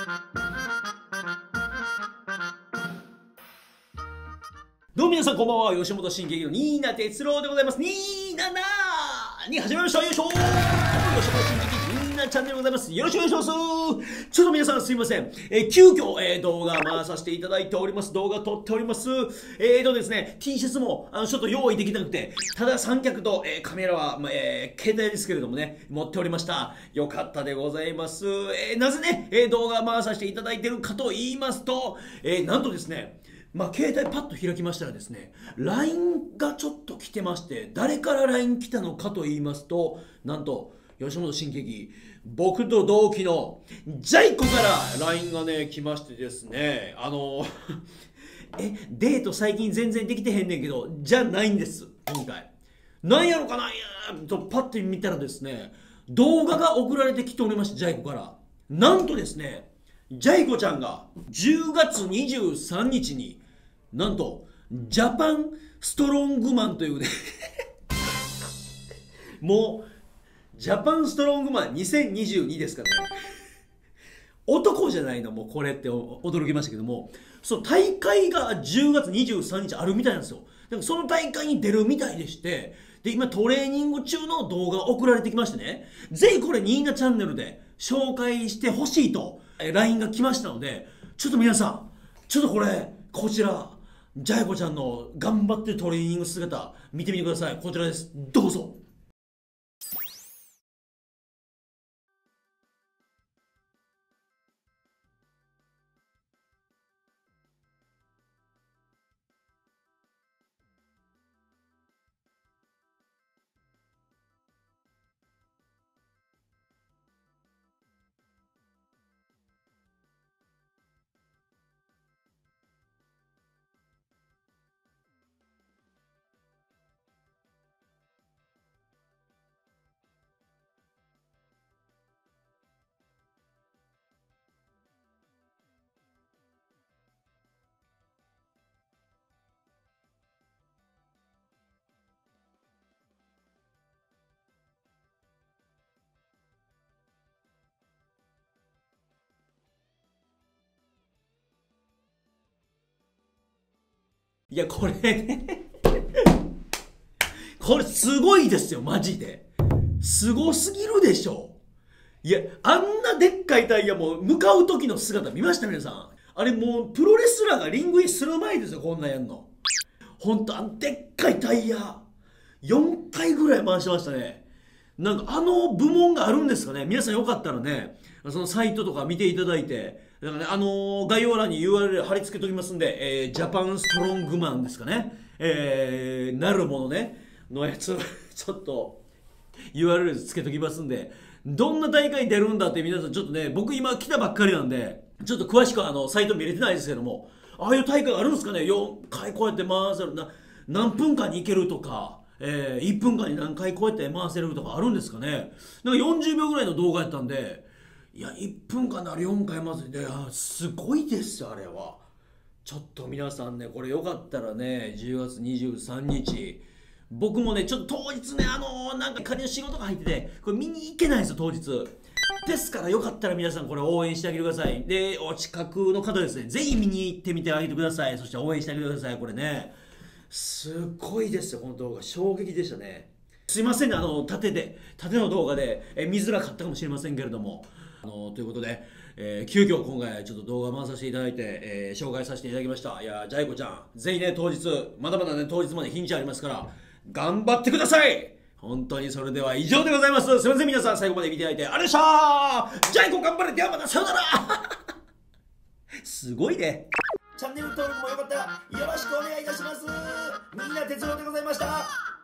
どうも皆さんこんばんは、吉本新喜劇の新名哲郎でございます。にーななーに始めました。よいしょー。吉本新喜劇新名チャンネルでございます。よろしくお願いします。ちょっと皆さんすいません。急遽、動画回させていただいております。動画撮っております。ですね、T シャツも、ちょっと用意できなくて、ただ三脚と、カメラは、携帯ですけれどもね、持っておりました。よかったでございます。なぜね、動画回させていただいているかと言いますと、なんとですね、携帯パッと開きましたらですね、LINE がちょっと来てまして、誰から LINE 来たのかと言いますと、なんと、吉本新喜劇、僕と同期のジャイ子から LINE がね、来ましてですね、デート最近全然できてへんねんけど、じゃないんです、今回。なんやろかなんやとパッて見たらですね、動画が送られてきておりまして、ジャイ子から。なんとですね、ジャイ子ちゃんが10月23日になんとジャパンストロングマンというねもうジャパンストロングマン2022ですからね、男じゃないのもうこれって驚きましたけども、その大会が10月23日あるみたいなんですよ。でもその大会に出るみたいでして、で今トレーニング中の動画が送られてきましてね、ぜひこれニーナチャンネルで紹介してほしいと LINE が来ましたので、ちょっと皆さんちょっとこちらジャイ子ちゃんの頑張ってるトレーニング姿見てみてください。こちらです、どうぞ。いやこれねこれすごいですよ、マジですごすぎるでしょ。いやあんなでっかいタイヤも向かう時の姿見ました皆さん。あれもうプロレスラーがリングインする前ですよ、こんなんやんの。ほんとでっかいタイヤ4回ぐらい回してましたね。なんか部門があるんですかね。皆さんよかったらね、そのサイトとか見ていただいて、だからね、概要欄に URL 貼り付けときますんで、ジャパンストロングマンですかね。なるものね、のやつ、ちょっと URL つけときますんで、どんな大会に出るんだって皆さんちょっとね、僕今来たばっかりなんで、ちょっと詳しくはサイト見れてないですけども、ああいう大会あるんですかね。4回こうやって回せる何分間に行けるとか、1分間に何回こうやって回せるとかあるんですかね。なんか40秒ぐらいの動画やったんで、いや1分間なら4回回せて、すごいですよあれは。ちょっと皆さんね、これよかったらね、10月23日僕もねちょっと当日ねなんか仮の仕事が入ってて、これ見に行けないんですよ当日ですから、よかったら皆さんこれ応援してあげてください。でお近くの方ですね、ぜひ見に行ってみてあげてください。そして応援してあげてください。これねすごいですよ、この動画衝撃でしたね。すいませんね、縦の動画で見づらかったかもしれませんけれども、ということで、急遽今回ちょっと動画回させていただいて、紹介させていただきました。いやジャイ子ちゃんぜひね当日まだまだね当日まで日にちありますから頑張ってください。本当にそれでは以上でございます。すいません皆さん最後まで見ていただいてありがとうございました。ジャイ子頑張れ。ではまたさようならすごいね。チャンネル登録もよかったらよろしくお願いいたします。みんな哲郎でございました。